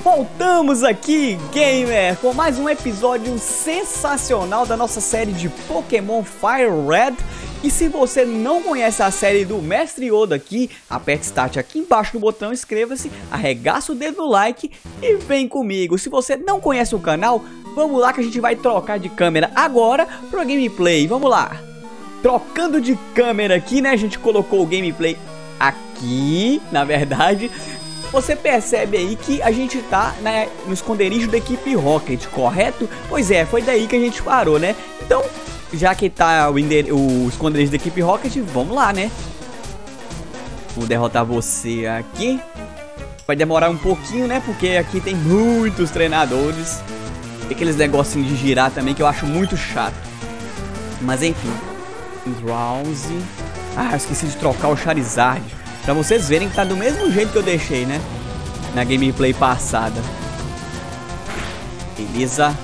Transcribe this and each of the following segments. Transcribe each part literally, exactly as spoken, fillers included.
Voltamos aqui, gamer, com mais um episódio sensacional da nossa série de Pokémon Fire Red. E se você não conhece a série do Mestre Yoda aqui, aperte Start aqui embaixo no botão, inscreva-se, arregaça o dedo no like e vem comigo. Se você não conhece o canal, vamos lá que a gente vai trocar de câmera agora pro gameplay. Vamos lá. Trocando de câmera aqui, né? A gente colocou o gameplay aqui, na verdade. Você percebe aí que a gente tá, né, no esconderijo da equipe Rocket, correto? Pois é, foi daí que a gente parou, né? Então, já que tá o, o esconderijo da equipe Rocket, vamos lá, né? Vou derrotar você aqui. Vai demorar um pouquinho, né? Porque aqui tem muitos treinadores. E aqueles negocinhos de girar também que eu acho muito chato. Mas enfim. Drowsy. Ah, eu esqueci de trocar o Charizard. Pra vocês verem que tá do mesmo jeito que eu deixei, né? Na gameplay passada. Beleza.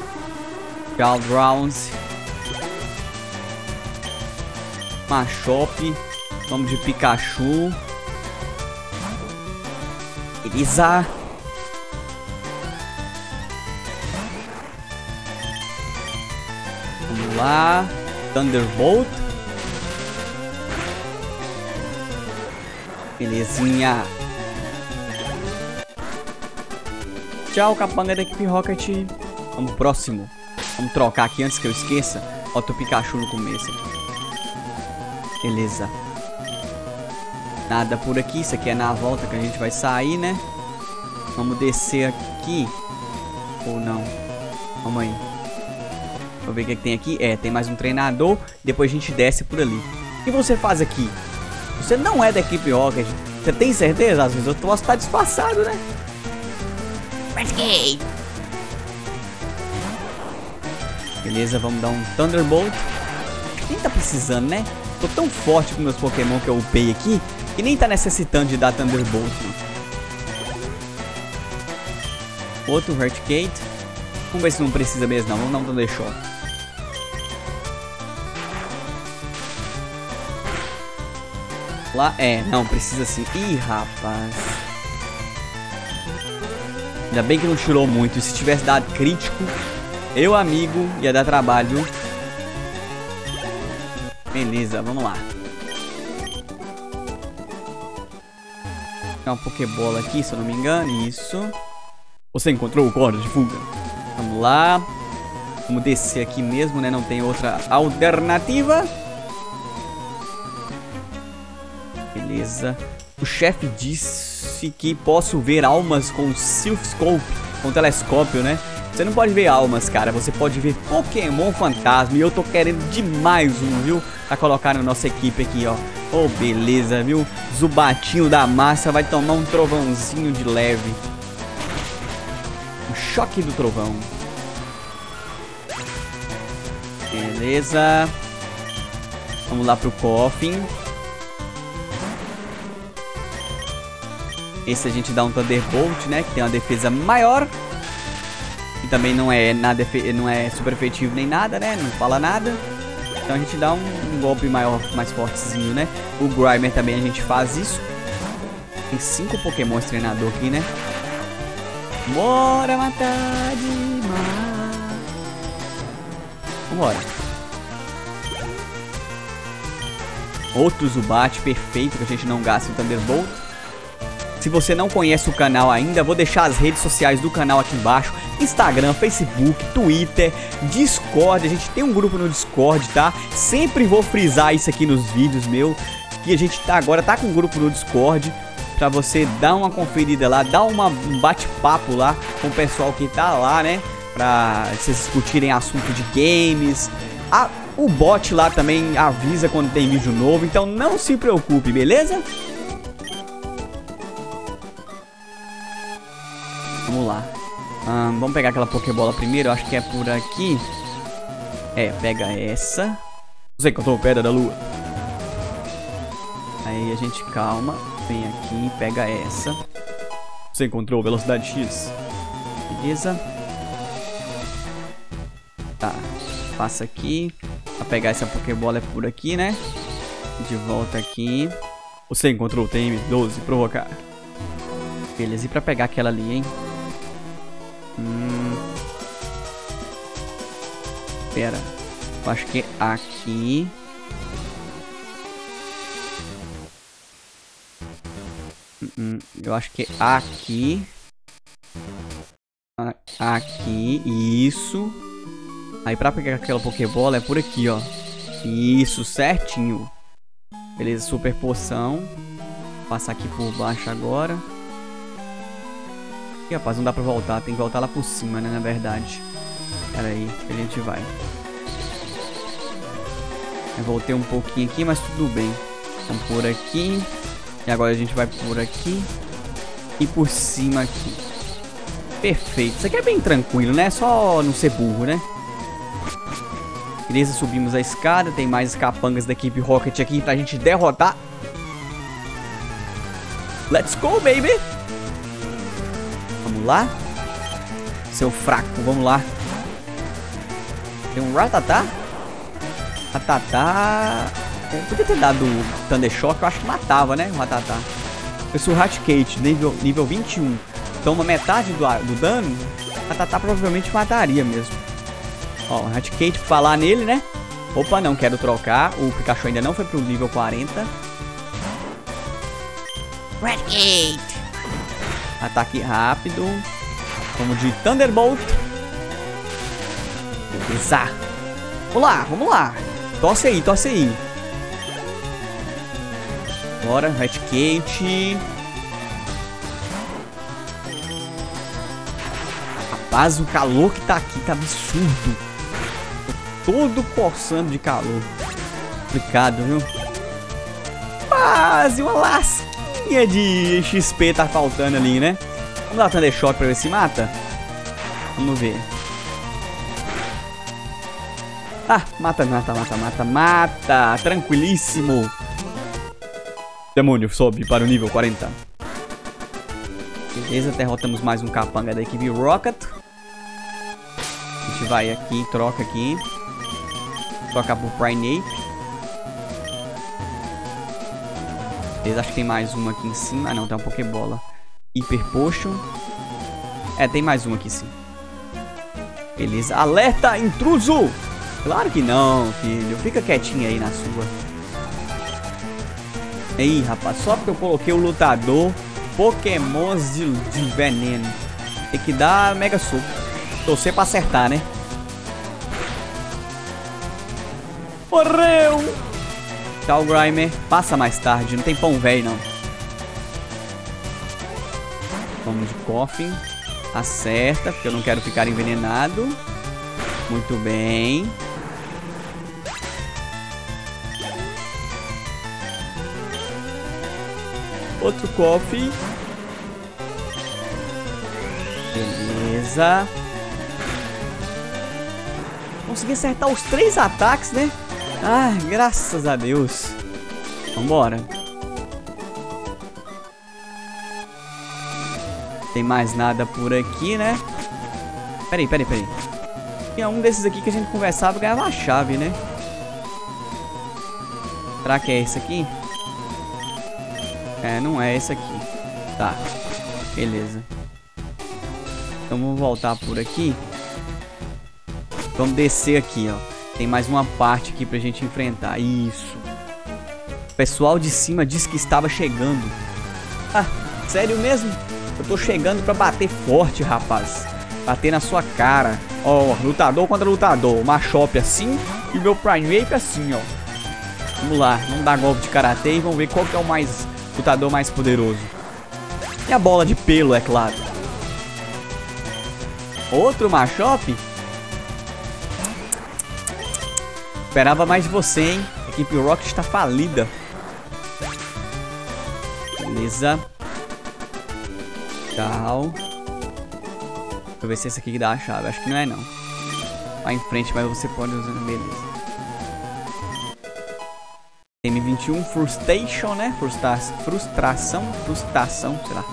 Drowsy. Machop. Vamos de Pikachu. Beleza. Vamos lá. Thunderbolt. Belezinha. Tchau, capanga da equipe Rocket. Vamos pro próximo. Vamos trocar aqui antes que eu esqueça. Bota o Pikachu no começo aqui. Beleza. Nada por aqui. Isso aqui é na volta que a gente vai sair, né? Vamos descer aqui. Ou não. Vamos aí. Vou ver o que, é que tem aqui. É, tem mais um treinador. Depois a gente desce por ali. O que você faz aqui? Você não é da equipe Rocket. Você tem certeza? Às vezes eu posso estar disfarçado, né? Beleza, vamos dar um Thunderbolt. Nem tá precisando, né? Tô tão forte com meus Pokémon que eu upei aqui que nem tá necessitando de dar Thunderbolt, não. Outro Earthquake. Vamos ver se não precisa mesmo, não. Vamos dar um Thunder Shock. Lá, é, não, precisa sim. Ih, rapaz. Ainda bem que não tirou muito. E se tivesse dado crítico, eu, amigo, ia dar trabalho. Beleza, vamos lá. Tem uma Pokébola aqui, se eu não me engano. Isso. Você encontrou o corda de fuga. Vamos lá. Vamos descer aqui mesmo, né? Não tem outra alternativa. Beleza. O chefe disse que posso ver almas com Silphscope, com telescópio, né? Você não pode ver almas, cara. Você pode ver Pokémon fantasma. E eu tô querendo demais um, viu? Pra colocar na nossa equipe aqui, ó. Oh, beleza, viu? Zubatinho da massa vai tomar um trovãozinho de leve. O choque do trovão. Beleza. Vamos lá pro Coffin. Esse a gente dá um Thunderbolt, né? Que tem uma defesa maior. E também não é, nada, não é super efetivo nem nada, né? Não fala nada. Então a gente dá um, um golpe maior, mais fortezinho, né? O Grimer também a gente faz isso. Tem cinco Pokémon treinador aqui, né? Bora matar demais. Vambora. Outro Zubat perfeito que a gente não gasta o Thunderbolt. Se você não conhece o canal ainda, vou deixar as redes sociais do canal aqui embaixo. Instagram, Facebook, Twitter, Discord. A gente tem um grupo no Discord, tá? Sempre vou frisar isso aqui nos vídeos, meu. Que a gente tá agora tá com um grupo no Discord. Pra você dar uma conferida lá, dar uma, um bate-papo lá com o pessoal que tá lá, né? Pra vocês discutirem assunto de games. A, o bot lá também avisa quando tem vídeo novo. Então não se preocupe, beleza? Vamos lá. Hum, vamos pegar aquela Pokébola primeiro. Eu acho que é por aqui. É, pega essa. Você encontrou Pedra da Lua. Aí a gente calma. Vem aqui, pega essa. Você encontrou Velocidade X. Beleza. Tá. Passa aqui. Pra pegar essa Pokébola é por aqui, né? De volta aqui. Você encontrou o T M doze, provocar. Beleza, e pra pegar aquela ali, hein? Hum. Pera. Eu acho que é aqui. Hum, eu acho que é aqui. Aqui. Isso. Aí pra pegar aquela Pokébola é por aqui, ó. Isso, certinho. Beleza, super poção. Vou passar aqui por baixo agora. Ih, rapaz, não dá pra voltar. Tem que voltar lá por cima, né, na verdade. Pera aí, que a gente vai. Eu voltei um pouquinho aqui, mas tudo bem. Vamos por aqui. E agora a gente vai por aqui. E por cima aqui. Perfeito. Isso aqui é bem tranquilo, né? Só não ser burro, né? Beleza, subimos a escada. Tem mais capangas da equipe Rocket aqui pra gente derrotar. Let's go, baby! Vamos lá. Seu fraco, vamos lá. Tem um Rattata. Rattata. É, podia ter dado Thunder Shock, eu acho que matava, né? O Rattata. Eu sou o Raticate, nível, nível vinte e um. Toma metade do, do dano. Rattata provavelmente mataria mesmo. Ó, o Raticate, pra falar nele, né? Opa, não quero trocar. O Pikachu ainda não foi pro nível quarenta. Raticate. Ataque rápido. Vamos de Thunderbolt. Beleza. Vamos lá, vamos lá. Torce aí, torce aí. Bora, Raticate. Rapaz, o calor que tá aqui tá absurdo. Tô todo coçando de calor. Complicado, viu? Quase uma lasquinha de X P tá faltando ali, né? Vamos dar Thunder Shock pra ver se mata. Vamos ver. Ah, mata, mata, mata, mata, mata. Tranquilíssimo. Demônio, sobe para o nível quarenta. Beleza, derrotamos mais um capanga da equipe Rocket. A gente vai aqui, troca aqui. Troca por Primeape. Beleza, acho que tem mais uma aqui em cima. Ah, não, tem uma Pokébola. Hyper Potion. É, tem mais uma aqui sim. Beleza, alerta, intruso! Claro que não, filho. Fica quietinho aí na sua. Aí, rapaz, só porque eu coloquei o lutador, Pokémons de, de veneno. Tem que dar mega soco. Torcer pra acertar, né? Morreu! Tchau, Grimer. Passa mais tarde, não tem pão velho, não. Vamos de Coffin. Acerta, porque eu não quero ficar envenenado. Muito bem. Outro Coffee. Beleza. Consegui acertar os três ataques, né? Ah, graças a Deus. Vambora. Tem mais nada por aqui, né? Peraí, peraí, peraí. Tinha um desses aqui que a gente conversava e ganhava a chave, né? Será que é esse aqui? É, não é esse aqui. Tá. Beleza. Então vamos voltar por aqui. Vamos descer aqui, ó. Tem mais uma parte aqui pra gente enfrentar. Isso. O pessoal de cima disse que estava chegando. Ah, sério mesmo? Eu tô chegando pra bater forte, rapaz. Bater na sua cara. Ó, lutador contra lutador. Machop assim e o meu Primeape assim, ó. Vamos lá, vamos dar golpe de karatê e vamos ver qual que é o mais lutador mais poderoso. E a bola de pelo, é claro. Outro Machop? Esperava mais de você, hein? A equipe Rocket está falida. Beleza. Tchau. Deixa eu ver se esse aqui dá a chave. Acho que não é, não. Vai em frente, mas você pode usar. Beleza. M vinte e um, Frustration, né? Frustra frustração, frustração, sei lá.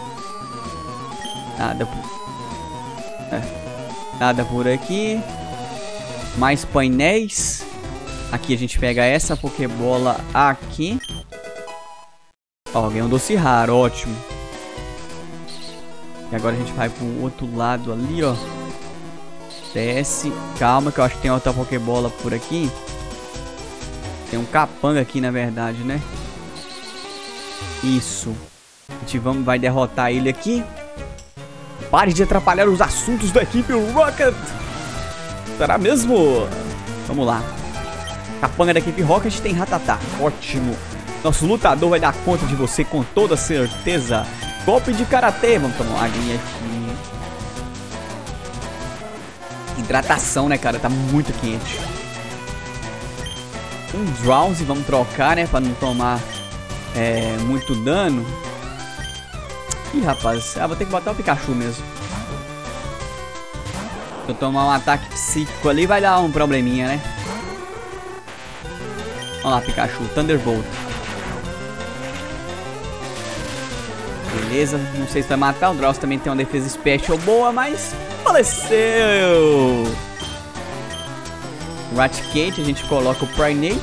Nada por... É. Nada por aqui. Mais painéis. Aqui a gente pega essa Pokébola aqui. Ó, ganhei um doce raro, ótimo. E agora a gente vai pro outro lado ali, ó. Desce. Calma que eu acho que tem outra Pokébola por aqui. Tem um capanga aqui, na verdade, né? Isso. A gente vamos, vai derrotar ele aqui. Pare de atrapalhar os assuntos da equipe Rocket. Será mesmo? Vamos lá. Capanga da equipe Rocket tem Rattata. Ótimo. Nosso lutador vai dar conta de você com toda certeza. Golpe de karatê. Vamos tomar uma aguinha aqui. Hidratação, né, cara? Tá muito quente. Um Drowsy. Vamos trocar, né? Pra não tomar é, muito dano. Ih, rapaz. Ah, vou ter que botar o Pikachu mesmo. Se eu tomar um ataque psíquico ali, vai dar um probleminha, né? Vamos lá, Pikachu. Thunderbolt. Beleza. Não sei se vai matar. O Drowsy também tem uma defesa special boa, mas faleceu. Raticate. A gente coloca o Primeape.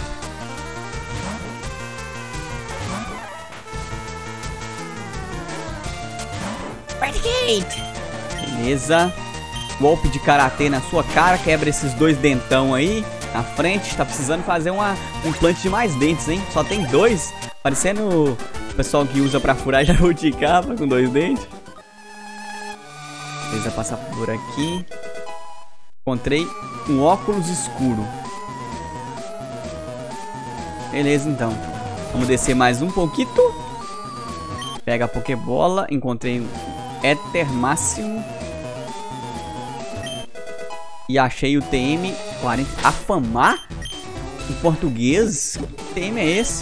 Beleza. Golpe de karatê na sua cara. Quebra esses dois dentão aí na frente. Tá precisando fazer uma, um implante de mais dentes, hein? Só tem dois. Parecendo o pessoal que usa pra furar jabuticaba com dois dentes. Beleza, passar por aqui. Encontrei um óculos escuro. Beleza, então. Vamos descer mais um pouquinho. Pega a Pokébola. Encontrei um Éter Máximo. E achei o T M quarenta. Afamar? Em português? Que T M é esse?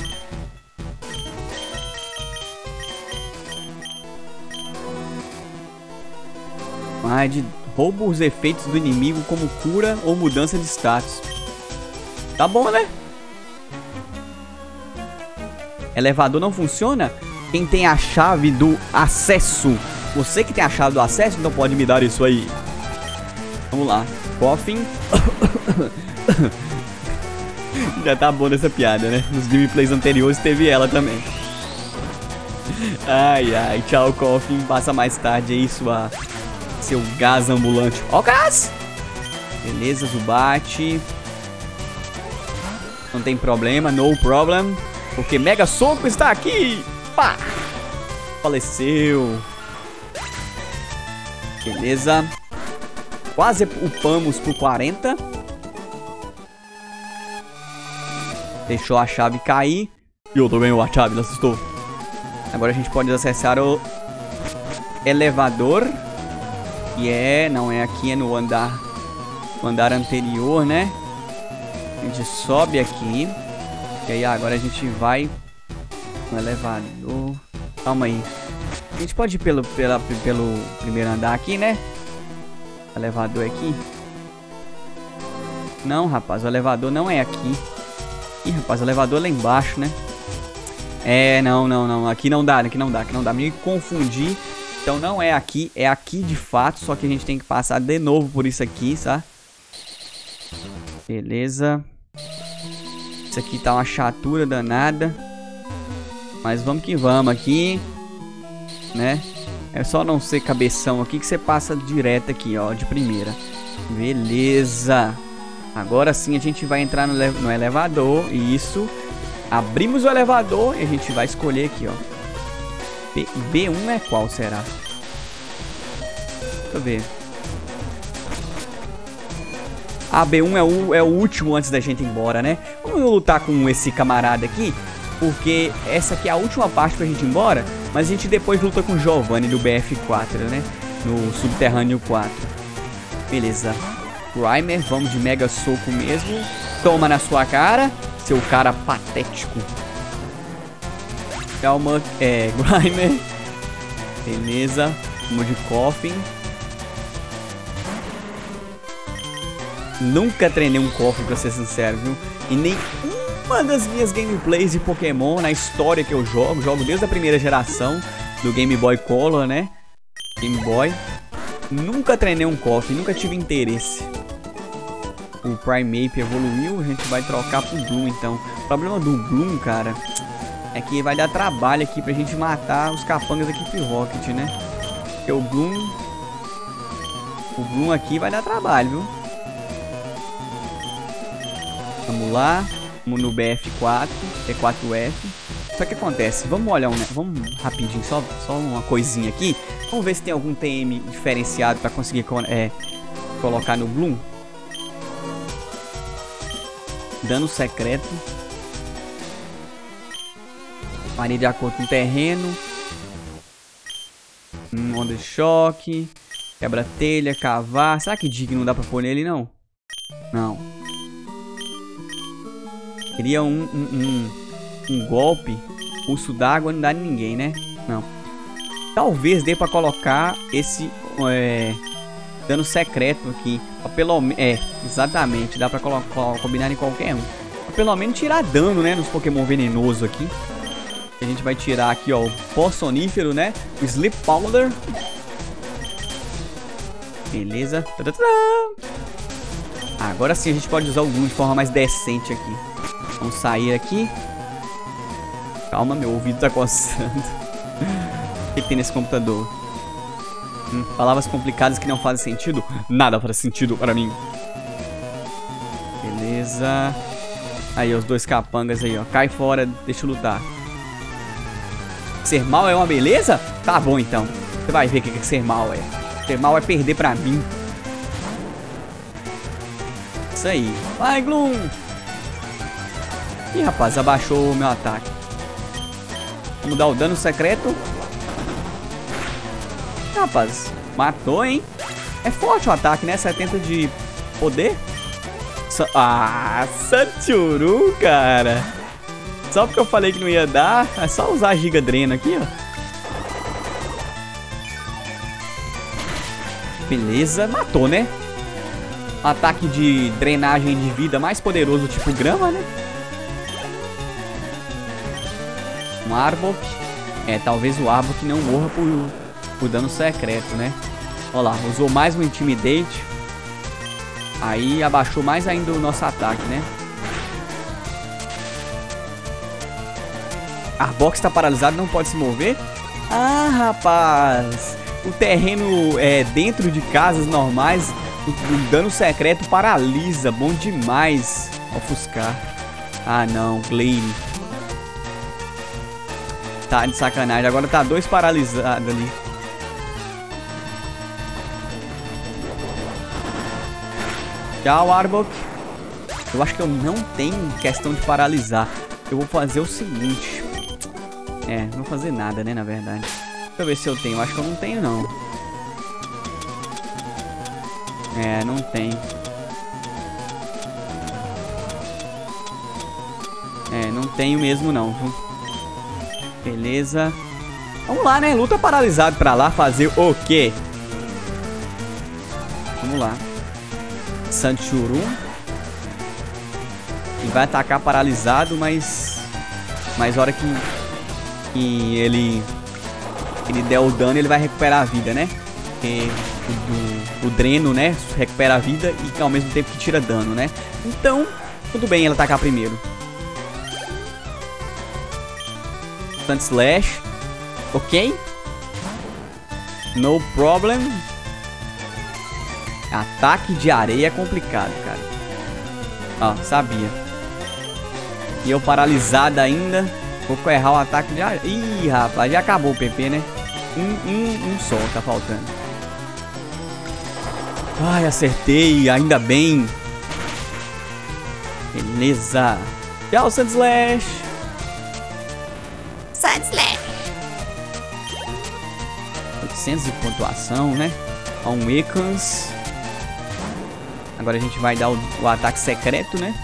Ah, de rouba os efeitos do inimigo como cura ou mudança de status. Tá bom, né? Elevador não funciona? Quem tem a chave do acesso? Você que tem a chave do acesso, então pode me dar isso aí. Vamos lá. Coffin. Já tá bom nessa piada, né? Nos gameplays anteriores teve ela também. Ai, ai. Tchau, Coffin. Passa mais tarde aí sua... seu gás ambulante. Ó o gás! Beleza, Zubat. Não tem problema. No problem. Porque Mega Soco está aqui. Pá! Faleceu. Beleza. Quase upamos por quarenta. Deixou a chave cair. E eu também a chave, não assustou. Agora a gente pode acessar o elevador. E é, não é aqui, é no andar, no andar anterior, né? A gente sobe aqui. E aí agora a gente vai no elevador. Calma aí. A gente pode ir pelo, pela, pelo primeiro andar aqui, né? O elevador aqui. Não, rapaz, o elevador não é aqui. Ih, rapaz, o elevador é lá embaixo, né? É, não, não, não. Aqui não dá, aqui não dá, aqui não dá. Me confundi. Então não é aqui, é aqui de fato. Só que a gente tem que passar de novo por isso aqui, tá? Beleza. Isso aqui tá uma chatura danada. Mas vamos que vamos aqui. Né? É só não ser cabeção aqui que você passa direto aqui, ó, de primeira. Beleza. Agora sim a gente vai entrar no, no elevador. Isso. Abrimos o elevador e a gente vai escolher aqui, ó. B um é qual será? Deixa eu ver. A B um é o, é o último antes da gente ir embora, né? Vamos lutar com esse camarada aqui. Porque essa aqui é a última parte pra gente ir embora. Mas a gente depois luta com o Giovanni do B F quatro, né? No Subterrâneo quatro. Beleza. Grimer, vamos de Mega Soco mesmo. Toma na sua cara, seu cara patético. Calma, é, Grimer. Beleza. Vamos de Coffin. Nunca treinei um Coffin, pra ser sincero, viu? E nem uma das minhas gameplays de Pokémon na história que eu jogo. Jogo desde a primeira geração do Game Boy Color, né? Game Boy. Nunca treinei um Coffin, nunca tive interesse. O Primeape evoluiu, a gente vai trocar pro Gloom, então. O problema do Gloom, cara, é que vai dar trabalho aqui pra gente matar os capangas da equipe Rocket, né? Porque o Bloom... O Bloom aqui vai dar trabalho, viu? Vamos lá. Vamos no B F quatro. T quatro F. Só que acontece, vamos olhar um, né? Vamos rapidinho, só, só uma coisinha aqui. Vamos ver se tem algum T M diferenciado para conseguir é, colocar no Bloom. Dano secreto. Varia de acordo com o terreno. Hum, onda de choque. Quebra-telha, cavar. Será que Dig não dá pra pôr nele, não? Não. Queria um... um, um Um golpe, urso d'água não dá em ninguém, né? Não. Talvez dê pra colocar esse é, dano secreto aqui. Pra pelo É, exatamente. Dá pra colocar, combinar em qualquer um. Pra pelo menos tirar dano, né? Nos Pokémon venenosos aqui. A gente vai tirar aqui, ó, o pó sonífero, né? O Sleep Powder. Beleza. Agora sim a gente pode usar o Gloom de forma mais decente aqui. Vamos sair aqui. Calma, meu ouvido tá coçando. O que, que tem nesse computador? Hum, palavras complicadas que não fazem sentido? Nada faz sentido para mim. Beleza. Aí, os dois capangas aí, ó. Cai fora, deixa eu lutar. Ser mal é uma beleza? Tá bom, então. Você vai ver o que, que ser mal é. Ser mal é perder pra mim. Isso aí. Vai, Gloom! Ih, rapaz, abaixou o meu ataque. Vamos dar o dano secreto. Rapaz, matou, hein? É forte o ataque, né? setenta de poder. So... Ah, Sandshuru, cara. Só porque eu falei que não ia dar. É só usar a Giga Dreno aqui, ó. Beleza, matou, né? Ataque de drenagem de vida mais poderoso, tipo grama, né? Um Arbok. É, talvez o Arbok não morra por, por dano secreto, né? Olha lá, usou mais um Intimidate. Aí abaixou mais ainda o nosso ataque, né? Arbok está paralisado, não pode se mover. Ah, rapaz! O terreno é dentro de casas normais. O, o dano secreto paralisa. Bom demais. Ofuscar. Ah, não. Glade. Tá de sacanagem. Agora tá dois paralisados ali. Tchau, Arbok. Eu acho que eu não tenho questão de paralisar. Eu vou fazer o seguinte. É, não vou fazer nada, né, na verdade. Deixa eu ver se eu tenho. Eu acho que eu não tenho, não. É, não tenho. É, não tenho mesmo, não, viu? Beleza. Vamos lá, né? Luta paralisado pra lá fazer o quê? Vamos lá. Sandshuru. Ele vai atacar paralisado, mas... Mas a hora que... Que ele... Ele der o dano, ele vai recuperar a vida, né? Porque o, o, o dreno, né? Recupera a vida e ao mesmo tempo que tira dano, né? Então, tudo bem ele atacar primeiro. Sandslash. Ok. No problem. Ataque de areia é complicado, cara. Ó, sabia. E eu paralisado ainda. Vou errar o ataque de areia. Ih, rapaz, já acabou o P P, né? Um, um, um só tá faltando. Ai, acertei, ainda bem. Beleza. Tchau, Sandslash. Sandslash. oitocentos de pontuação, né? Ó, um Ekans. Agora a gente vai dar o, o ataque secreto, né?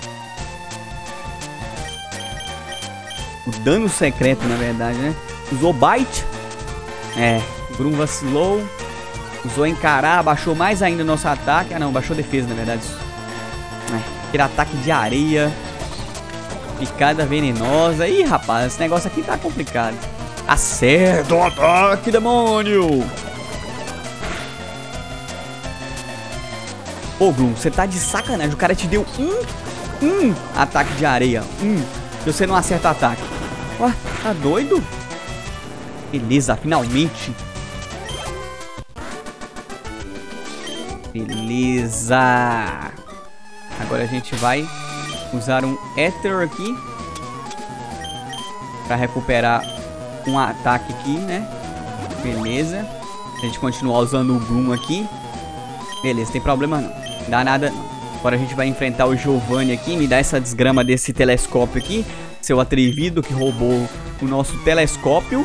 O dano secreto, na verdade, né? Usou Bite. É, o Grum vacilou. Usou encarar, abaixou mais ainda o nosso ataque. Ah não, baixou defesa, na verdade. É, aquele ataque de areia. Picada venenosa. Ih, rapaz, esse negócio aqui tá complicado. Acerta o ataque, demônio! Ô, Grum, você tá de sacanagem. O cara te deu um, um ataque de areia. Um. E você não acerta o ataque. Ué, tá doido? Beleza, finalmente. Beleza. Agora a gente vai usar um Ether aqui pra recuperar um ataque aqui, né? Beleza. A gente continuar usando o Gloom aqui. Beleza, tem problema não. Não dá nada não. Agora a gente vai enfrentar o Giovanni aqui. Me dá essa desgrama desse telescópio aqui. Seu atrevido que roubou o nosso telescópio.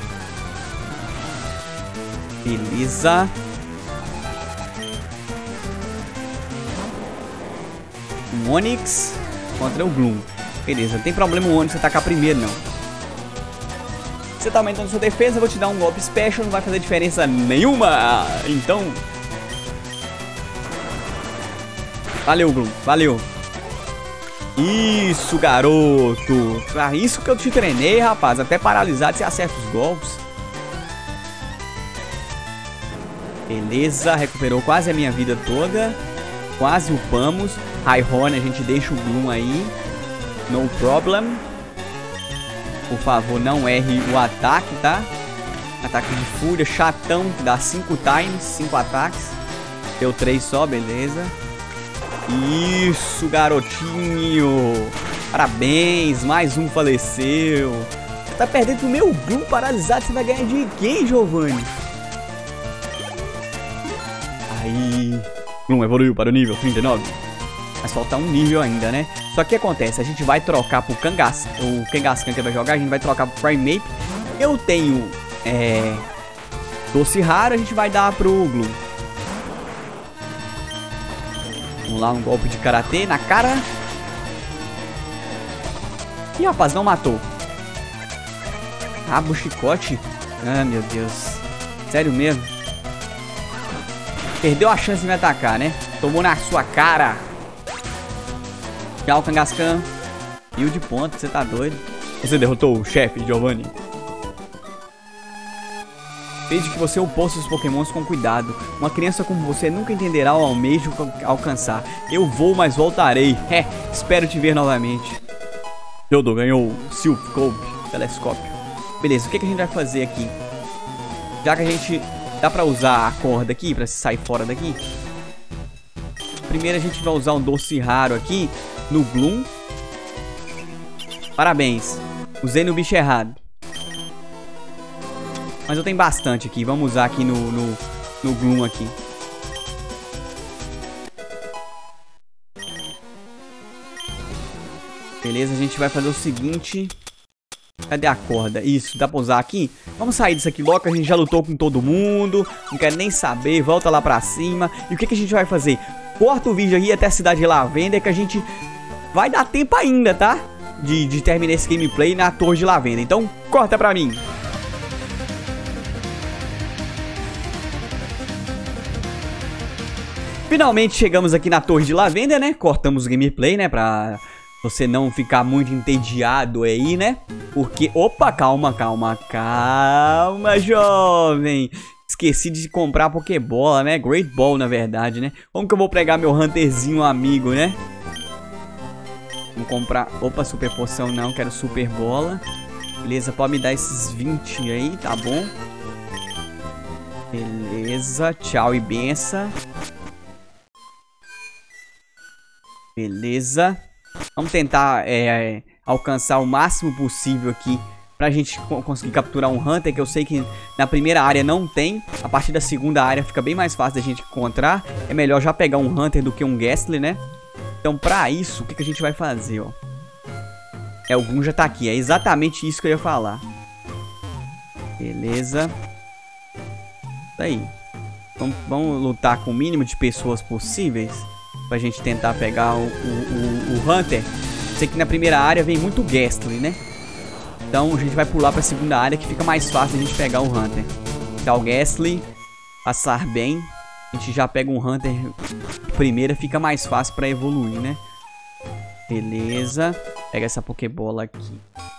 Beleza. Um Onix contra o Gloom. Beleza, não tem problema o Onix atacar primeiro não. Você tá aumentando sua defesa, eu vou te dar um golpe special, não vai fazer diferença nenhuma. Então... Valeu, Gloom, valeu. Isso, garoto. Pra isso que eu te treinei, rapaz. Até paralisado você acerta os golpes. Beleza, recuperou quase a minha vida toda. Quase upamos. High Horn, a gente deixa o Gloom aí. No problem. Por favor, não erre o ataque, tá? Ataque de fúria, chatão, que dá cinco times, cinco ataques. Deu três só, beleza. Isso, garotinho. Parabéns, mais um faleceu. Você tá perdendo o meu Gloom paralisado, você vai ganhar de quem, Giovanni? Aí... Gloom evoluiu para o nível trinta e nove. Mas falta um nível ainda, né? Só que o que acontece? A gente vai trocar pro Kangaskhan. O Kangaskhan que vai jogar, a gente vai trocar pro Primeape. Eu tenho... É... Doce raro, a gente vai dar pro Gloom. Vamos lá, um golpe de karatê na cara. Ih, rapaz, não matou. Ah, o chicote. Ah, meu Deus. Sério mesmo? Perdeu a chance de me atacar, né? Tomou na sua cara. Tchau, Kangaskhan. Mil de ponto, você tá doido? Você derrotou o chefe, Giovanni. Desde que você upou seus pokémons com cuidado. Uma criança como você nunca entenderá o almejo alcançar. Eu vou, mas voltarei. É, espero te ver novamente. Yodo ganhou o Silphcope telescópio. Beleza, o que, que a gente vai fazer aqui? Já que a gente... Dá pra usar a corda aqui, pra sair fora daqui? Primeiro a gente vai usar um doce raro aqui no Gloom. Parabéns. Usei no bicho errado. Mas eu tenho bastante aqui. Vamos usar aqui no, no, no Gloom aqui. Beleza, a gente vai fazer o seguinte. Cadê a corda? Isso, dá pra usar aqui? Vamos sair disso aqui logo, a gente já lutou com todo mundo. Não quero nem saber, volta lá pra cima. E o que, que a gente vai fazer? Corta o vídeo aqui até a cidade de Lavender, que a gente vai dar tempo ainda, tá? De, de terminar esse gameplay na Torre de Lavender. Então, corta pra mim. Finalmente chegamos aqui na Torre de Lavender, né? Cortamos o gameplay, né? Pra você não ficar muito entediado aí, né? Porque... Opa, calma, calma, calma, jovem. Esqueci de comprar a Pokébola, né? Great Ball, na verdade, né? Como que eu vou pegar meu Hunterzinho amigo, né? Vou comprar... Opa, Super Poção não, quero Super Bola. Beleza, pode me dar esses vinte aí, tá bom? Beleza, tchau e benção. Beleza. Vamos tentar é, alcançar o máximo possível aqui pra gente conseguir capturar um Hunter, que eu sei que na primeira área não tem. A partir da segunda área fica bem mais fácil da gente encontrar. É melhor já pegar um Hunter do que um Gastly, né? Então pra isso, o que, que a gente vai fazer, ó? É, o Gloom já tá aqui, é exatamente isso que eu ia falar. Beleza. Isso aí. Vamos, vamos lutar com o mínimo de pessoas possíveis pra gente tentar pegar o, o, o, o Hunter. Sei que na primeira área vem muito Gastly, né? Então a gente vai pular pra segunda área, que fica mais fácil a gente pegar o Hunter. Tá o Gastly, passar bem. A gente já pega um Hunter primeira, fica mais fácil pra evoluir, né? Beleza. Pega essa Pokébola aqui.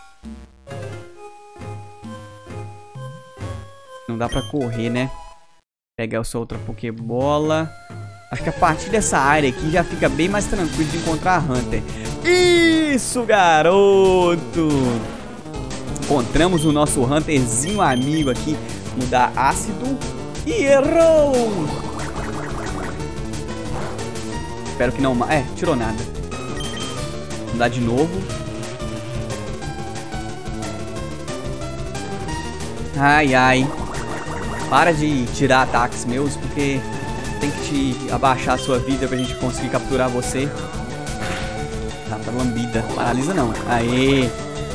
Não dá pra correr, né? Pegar essa outra Pokébola. Acho que a partir dessa área aqui já fica bem mais tranquilo de encontrar Hunter. Isso, garoto! Encontramos o nosso Hunterzinho amigo aqui. Mudar ácido. E errou! Espero que não... É, tirou nada. Vamos dar de novo. Ai, ai. Para de tirar ataques meus, porque tem que te abaixar a sua vida pra gente conseguir capturar você. Tá, tá lambida. Paralisa não. Aê.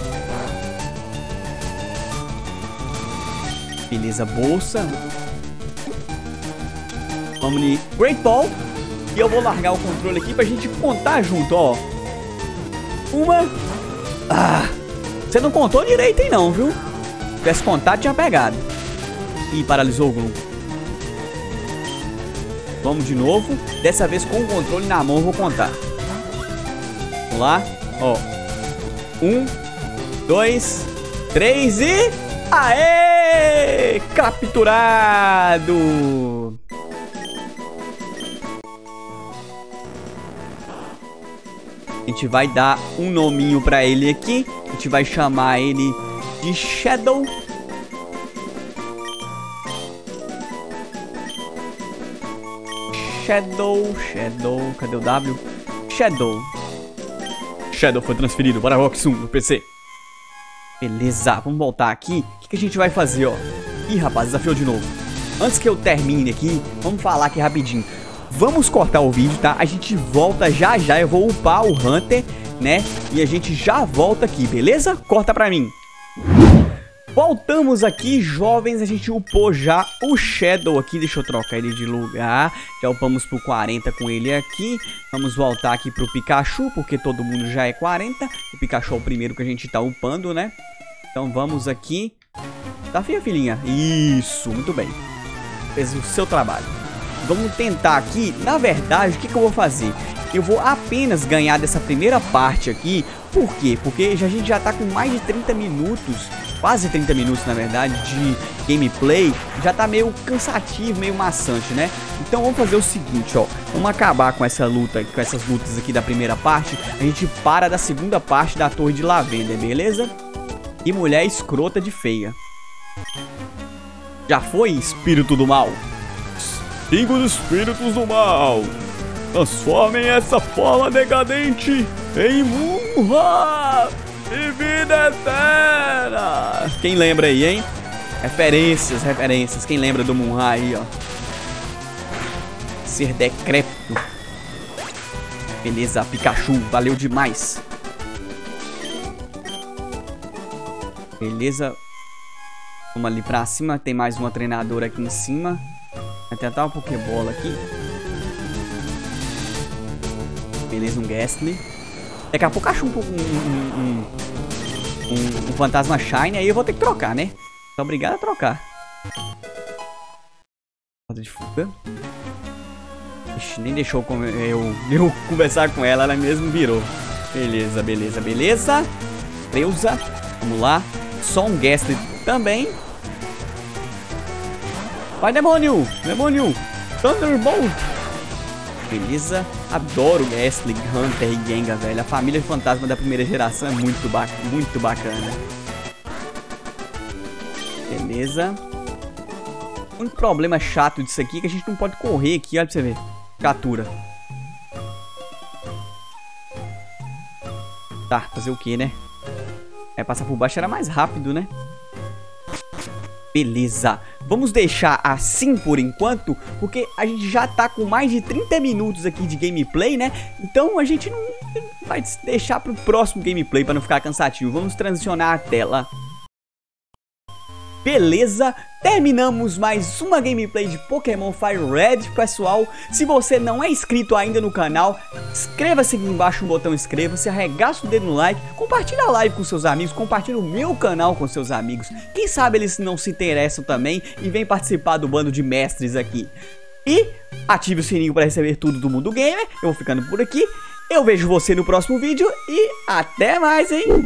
Beleza, bolsa. Vamos de Great Ball. E eu vou largar o controle aqui pra gente contar junto, ó. Uma. Ah, você não contou direito, hein, não, viu? Se tivesse contado, tinha pegado. Ih, paralisou o Gloom. Vamos de novo. Dessa vez com o controle na mão eu vou contar. Vamos lá. Ó. Um, dois, três e... Aê! Capturado! A gente vai dar um nominho pra ele aqui. A gente vai chamar ele de Shadow. Shadow, Shadow, cadê o W? Shadow. Shadow foi transferido para Roxum no P C. Beleza, vamos voltar aqui. O que, que a gente vai fazer, ó? Ih, rapaz, desafiou de novo. Antes que eu termine aqui, vamos falar aqui rapidinho. Vamos cortar o vídeo, tá? A gente volta já já, eu vou upar o Hunter, né? E a gente já volta aqui, beleza? Corta pra mim. Voltamos aqui, jovens, a gente upou já o Shadow aqui, deixa eu trocar ele de lugar. Já upamos pro quarenta com ele aqui. Vamos voltar aqui pro Pikachu, porque todo mundo já é quarenta. O Pikachu é o primeiro que a gente tá upando, né? Então vamos aqui. Tá, filha, filhinha? Isso, muito bem. Fez o seu trabalho. Vamos tentar aqui, na verdade, o que, que eu vou fazer? Eu vou apenas ganhar dessa primeira parte aqui. Por quê? Porque a gente já tá com mais de trinta minutos, quase trinta minutos na verdade, de gameplay. Já tá meio cansativo, meio maçante, né? Então vamos fazer o seguinte, ó. Vamos acabar com essa luta, com essas lutas aqui da primeira parte. A gente para da segunda parte da Torre de Lavender, beleza? E mulher escrota de feia. Já foi, espírito do mal? Cinco dos espíritos do mal. Transformem essa forma decadente em Munra e vida eterna. Quem lembra aí, hein? Referências, referências. Quem lembra do Munra aí, ó? Ser decrépito. Beleza, Pikachu. Valeu demais. Beleza. Vamos ali pra cima. Tem mais uma treinadora aqui em cima. Vai tentar uma Pokébola aqui. Beleza, um Gastly. Daqui a pouco acho um, um, um, um, um fantasma Shine. Aí eu vou ter que trocar, né? Então obrigado a trocar. Roda de fuga. Ixi, nem deixou eu, eu conversar com ela. Ela mesmo virou. Beleza, beleza, beleza. Deusa. Vamos lá. Só um Gastly também. Vai, demônio! Demônio! Thunderbolt! Beleza? Adoro Gastly, Hunter e Gengar, velho. A família fantasma da primeira geração é muito, ba muito bacana. Beleza? O único problema chato disso aqui é que a gente não pode correr aqui, olha pra você ver. Captura. Tá, fazer o que, né? É, passar por baixo era mais rápido, né? Beleza, vamos deixar assim por enquanto, porque a gente já tá com mais de trinta minutos aqui de gameplay, né? Então a gente não vai deixar pro próximo gameplay para não ficar cansativo. Vamos transicionar a tela. Beleza, terminamos mais uma gameplay de Pokémon Fire Red, pessoal. Se você não é inscrito ainda no canal, inscreva-se aqui embaixo no botão inscreva-se, arregaça o dedo no like, compartilha a live com seus amigos, compartilha o meu canal com seus amigos. Quem sabe eles não se interessam também e vem participar do bando de mestres aqui. E ative o sininho para receber tudo do Mundo Gamer. Eu vou ficando por aqui, eu vejo você no próximo vídeo e até mais, hein?